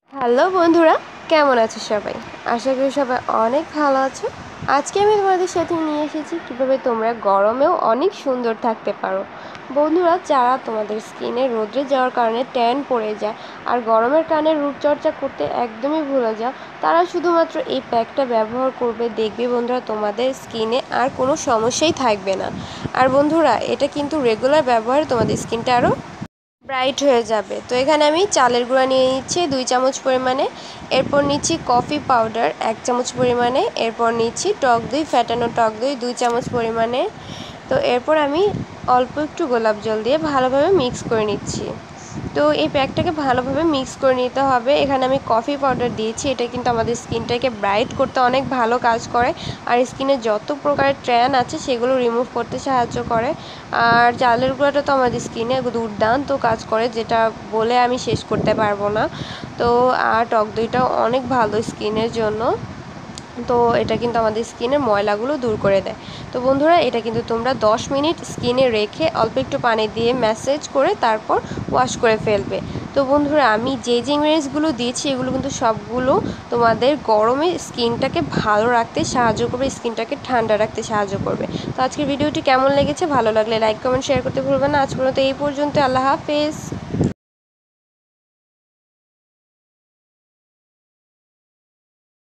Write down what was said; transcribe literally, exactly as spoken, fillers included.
Hello বন্ধুরা, কেমন আছো সবাই? আশা করি সবাই অনেক ভালো আছো। আজকে আমি তোমাদের সাথে নিয়ে এসেছি কীভাবে তোমরা গরমেও অনেক সুন্দর থাকতে পারো। বন্ধুরা, যারা তোমাদের স্কিনে রোদে যাওয়ার কারণে ট্যান পড়ে যায় আর গরমের কারণে রূপচর্চা করতে একদমই ভুলে যাও, তারা শুধুমাত্র এই প্যাকটা ব্যবহার করবে, দেখবে বন্ধুরা তোমাদের স্কিনে আর কোনো সমস্যাই থাকবে না। আর বন্ধুরা, এটা কিন্তু রেগুলার ব্যবহারে তোমাদের স্কিনটা আরও ব্রাইট হয়ে যাবে। তো এখানে আমি চালের গুঁড়া নিয়ে নিচ্ছি দুই চামচ পরিমাণে, এরপর নিচ্ছি কফি পাউডার এক চামচ পরিমাণে, এরপর নিচ্ছি টক দই, ফ্যাটানো টক দই দুই চামচ পরিমাণে। তো এরপর আমি অল্প একটু গোলাপ জল দিয়ে ভালোভাবে মিক্স করে নিচ্ছি। তো এই প্যাকটাকে ভালোভাবে মিক্স করে নিতে হবে। এখানে আমি কফি পাউডার দিয়েছি, এটা কিন্তু আমাদের স্কিনটাকে ব্রাইট করতে অনেক ভালো কাজ করে আর স্কিনে যত প্রকারের ট্যান আছে সেগুলো রিমুভ করতে সাহায্য করে। আর চালের গুঁড়াটা তো আমাদের স্কিনে দুর্দান্ত কাজ করে, যেটা বলে আমি শেষ করতে পারবো না। তো আর টক দইটাও অনেক ভালো স্কিনের জন্য। তো এটা কিন্তু আমাদের স্কিনের ময়লাগুলো দূর করে দেয়। তো বন্ধুরা, এটা কিন্তু তোমরা দশ মিনিট স্কিনে রেখে অল্প একটু পানি দিয়ে ম্যাসেজ করে তারপর ওয়াশ করে ফেলবে। তো বন্ধুরা, আমি যে যে ইনগ্রিডিয়েন্টসগুলো দিয়েছি এগুলো কিন্তু সবগুলো তোমাদের গরমে স্কিনটাকে ভালো রাখতে সাহায্য করবে, স্কিনটাকে ঠান্ডা রাখতে সাহায্য করবে। তো আজকের ভিডিওটি কেমন লেগেছে? ভালো লাগলে লাইক কমেন্ট শেয়ার করতে ভুলবে না। আজ পর্যন্ত এই পর্যন্ত। আল্লাহ হাফেজ।